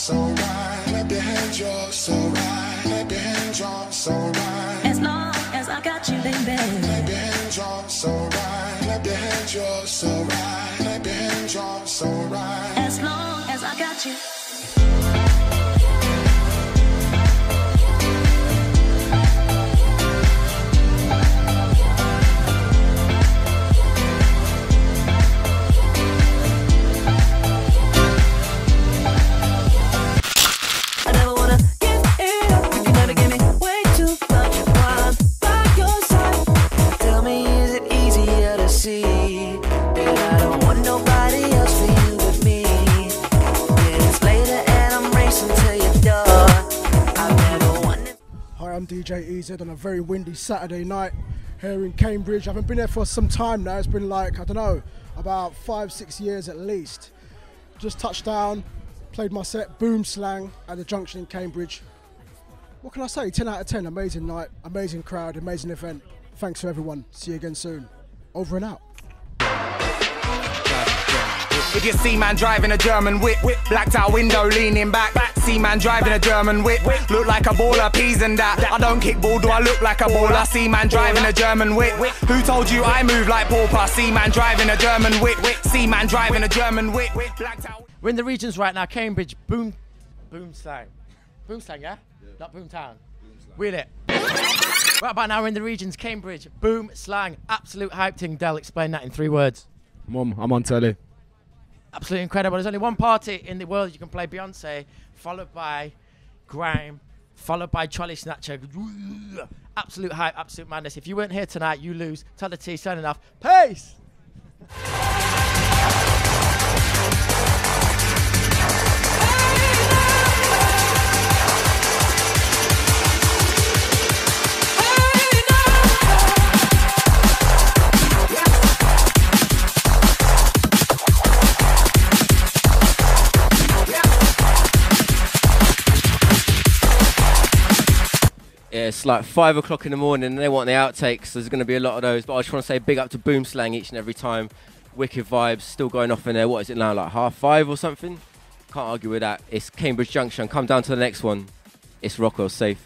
so right. Clap your hands, you're so right. Clap your hands, you're so right. As long as I got you, baby. Clap your hands, you're so right. Clap your hands, you're so right. Clap your hands, you're so right. As long as I got you. I'm DJ EZ on a very windy Saturday night here in Cambridge. I haven't been there for some time now. It's been like, I don't know, about 5-6 years at least. Just touched down, played my set, Boom Slang at the Junction in Cambridge. What can I say? 10 out of 10, amazing night, amazing crowd, amazing event. Thanks to everyone. See you again soon. Over and out. If you see man driving a German whip, blacked out window leaning back, see man driving a German whip, look like a baller, peas and that. I don't kick ball, do I look like a baller? See man driving a German whip. Who told you I move like pauper? See man driving a German whip, see man driving a German whip, blacked out. We're in the regions right now, Cambridge, Boom Slang, yeah? Not Boomtown. Wheel it. Right about now we're in the regions, Cambridge, Boom Slang, absolute hype thing. Del, explain that in 3 words. Mom, I'm on telly. Absolutely incredible. There's only one party in the world you can play Beyonce, followed by Grime, followed by Trolley Snatcher. Absolute hype, absolute madness. If you weren't here tonight, you lose. Tell the T, signing off. Peace! Yeah, it's like 5 o'clock in the morning and they want the outtakes, so there's going to be a lot of those. But I just want to say big up to Boom Slang each and every time. Wicked vibes, still going off in there. What is it now, like 5:30 or something? Can't argue with that. It's Cambridge Junction. Come down to the next one. It's Rockwell Safe.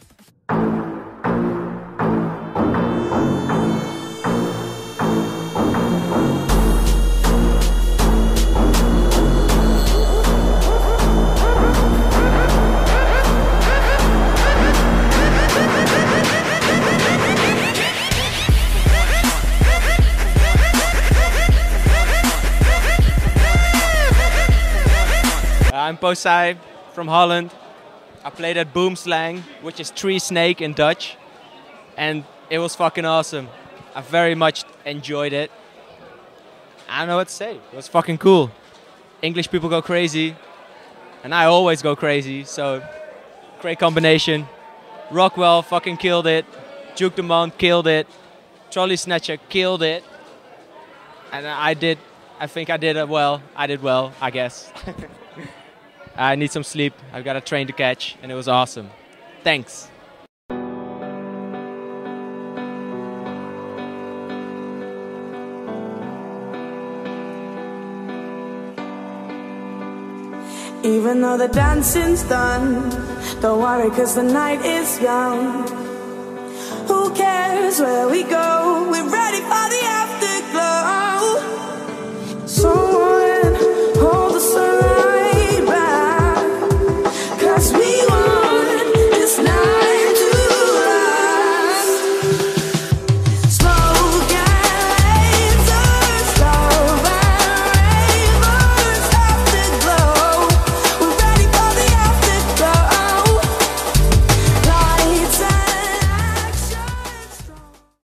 I'm Posai from Holland. I played at Boom Slang, which is tree snake in Dutch. And it was fucking awesome. I very much enjoyed it. I don't know what to say. It was fucking cool. English people go crazy. And I always go crazy, so great combination. Rockwell fucking killed it. Juke the Mount killed it. Trolley Snatcher killed it. And I think I did well. I did well, I guess. I need some sleep. I've got a train to catch, and it was awesome. Thanks. Even though the dancing's done, don't worry 'cause the night is young. Who cares where we go? We're